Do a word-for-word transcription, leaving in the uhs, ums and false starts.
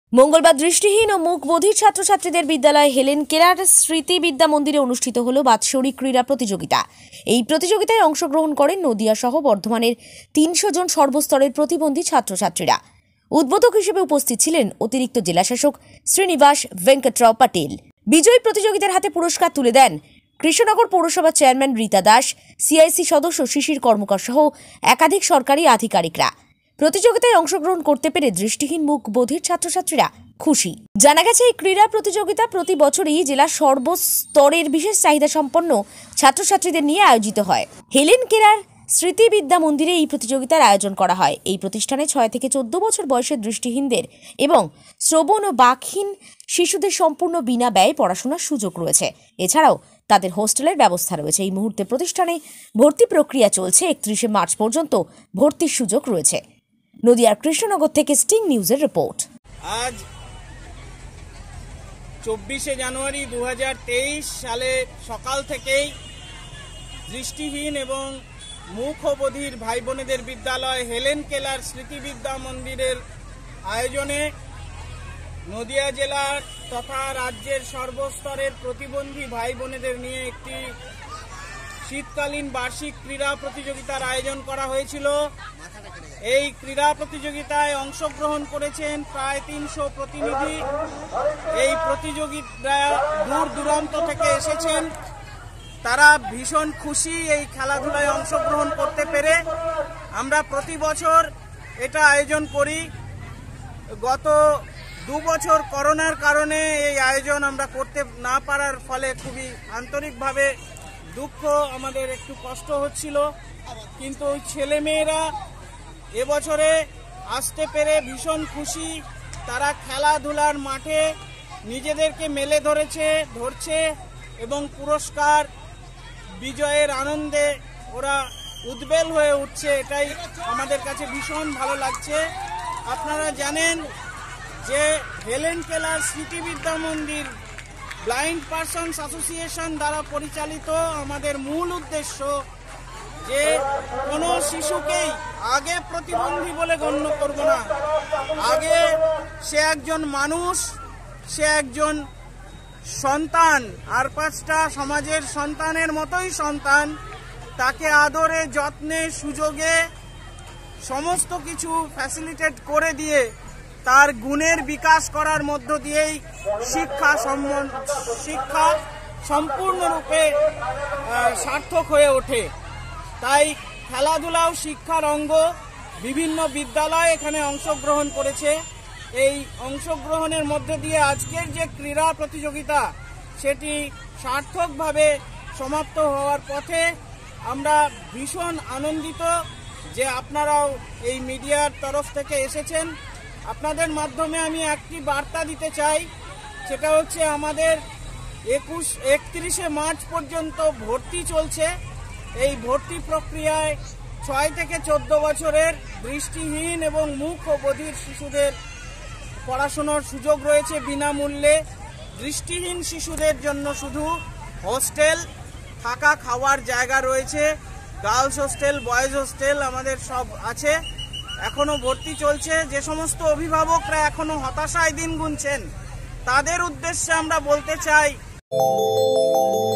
মঙ্গলবার দৃষ্টিহীন ও মুখ বধির ছাত্রছাত্রীদের বিদ্যালয়ে হেলেন কেলার স্মৃতি বিদ্যা মন্দিরে অনুষ্ঠিত হল বাৎসরিক ক্রীড়া প্রতিযোগিতা। এই প্রতিযোগিতায় অংশগ্রহণ করেন নদিয়া সহ বর্ধমানের তিনশো জন সর্বস্তরের প্রতিবন্ধী ছাত্রছাত্রীরা। উদ্বোধক হিসেবে উপস্থিত ছিলেন অতিরিক্ত জেলাশাসক শ্রীনিবাস ভেঙ্কটরাও পাটিল। বিজয়ী প্রতিযোগিতার হাতে পুরস্কার তুলে দেন কৃষ্ণনগর পৌরসভা চেয়ারম্যান রীতা দাস, সিআইসি সদস্য শিশির কর্মকার সহ একাধিক সরকারি আধিকারিকরা। প্রতিযোগিতায় অংশগ্রহণ করতে পেরে দৃষ্টিহীন মুখ বধির ছাত্রছাত্রীরা খুশি। জানা গেছে, এই ক্রীড়া প্রতিযোগিতা প্রতি বছরই জেলার সর্বস্তরের বিশেষ চাহিদা সম্পন্ন ছাত্রছাত্রীদের নিয়ে আয়োজিত হয়। হেলেন কেলার স্মৃতি বিদ্যা মন্দিরে এই প্রতিযোগিতার আয়োজন করা হয়। এই প্রতিষ্ঠানে ছয় থেকে চোদ্দ বছর বয়সের দৃষ্টিহীনদের এবং শ্রবণ ও বাকহীন শিশুদের সম্পূর্ণ বিনা ব্যয়ে পড়াশোনার সুযোগ রয়েছে। এছাড়াও তাদের হোস্টেলের ব্যবস্থা রয়েছে। এই মুহূর্তে প্রতিষ্ঠানে ভর্তি প্রক্রিয়া চলছে। একত্রিশে মার্চ পর্যন্ত ভর্তির সুযোগ রয়েছে। নদিয়ার কৃষ্ণনগর থেকে স্টিং নিউজের রিপোর্ট। আজ চব্বিশে জানুয়ারি দু হাজার তেইশ সালে সকাল থেকেই দৃষ্টিহীন এবং মুখবধির ভাই বোনেদের বিদ্যালয় হেলেন কেলার স্মৃতি বিদ্যা মন্দিরের আয়োজনে নদিয়া জেলার তথা রাজ্যের সর্বস্তরের প্রতিবন্ধী ভাই বোনেদের নিয়ে একটি শীতকালীন বার্ষিক ক্রীড়া প্রতিযোগিতার আয়োজন করা হয়েছিল। এই ক্রীড়া প্রতিযোগিতায় অংশগ্রহণ করেছেন প্রায় তিনশো প্রতিনিধি। এই প্রতিযোগিতা দূর দূরান্ত থেকে এসেছেন। তারা ভীষণ খুশি এই খেলাধুলায় অংশগ্রহণ করতে পেরে। আমরা প্রতি বছর এটা আয়োজন করি। গত দু বছর করোনার কারণে এই আয়োজন আমরা করতে না পারার ফলে খুবই আন্তরিকভাবে দুঃখ, আমাদের একটু কষ্ট হচ্ছিল, কিন্তু ওই ছেলেমেয়েরা এবছরে আসতে পেরে ভীষণ খুশি। তারা খেলাধুলার মাঠে নিজেদেরকে মেলে ধরেছে ধরছে এবং পুরস্কার বিজয়ের আনন্দে ওরা উদ্বেল হয়ে উঠছে। এটাই আমাদের কাছে ভীষণ ভালো লাগছে। আপনারা জানেন যে হেলেন কেলার স্মৃতি বিদ্যা মন্দির ব্লাইন্ড পারসনস অ্যাসোসিয়েশন দ্বারা পরিচালিত। আমাদের মূল উদ্দেশ্য যে কোনো শিশুকেই আগে প্রতিবন্ধী বলে গণ্য করব না। আগে সে একজন মানুষ, সে একজন সন্তান, আর পাঁচটা সমাজের সন্তানের মতোই সন্তান। তাকে আদরে যত্নে সুযোগে সমস্ত কিছু ফ্যাসিলিটেট করে দিয়ে তার গুণের বিকাশ করার মধ্য দিয়েই শিক্ষা শিক্ষা সম্পূর্ণরূপে সার্থক হয়ে ওঠে। তাই খেলাধুলাও শিক্ষার অঙ্গ। বিভিন্ন বিদ্যালয় এখানে অংশগ্রহণ করেছে। এই অংশগ্রহণের মধ্য দিয়ে আজকের যে ক্রীড়া প্রতিযোগিতা সেটি সার্থকভাবে সমাপ্ত হওয়ার পথে। আমরা ভীষণ আনন্দিত যে আপনারাও এই মিডিয়ার তরফ থেকে এসেছেন। আপনাদের মাধ্যমে আমি একটি বার্তা দিতে চাই, সেটা হচ্ছে আমাদের একুশ একত্রিশে মার্চ পর্যন্ত ভর্তি চলছে। এই ভর্তি প্রক্রিয়ায় ছয় থেকে চোদ্দ বছরের দৃষ্টিহীন এবং মুখ ও বধির শিশুদের পড়াশোনার সুযোগ রয়েছে বিনামূল্যে। দৃষ্টিহীন শিশুদের জন্য শুধু হোস্টেল, থাকা খাওয়ার জায়গা রয়েছে। গার্লস হোস্টেল, বয়েজ হোস্টেল আমাদের সব আছে। এখনো ভর্তি চলছে। যে সমস্ত অভিভাবকরা এখনো হতাশায় দিন গুনছেন তাদের উদ্দেশ্যে আমরা বলতে চাই,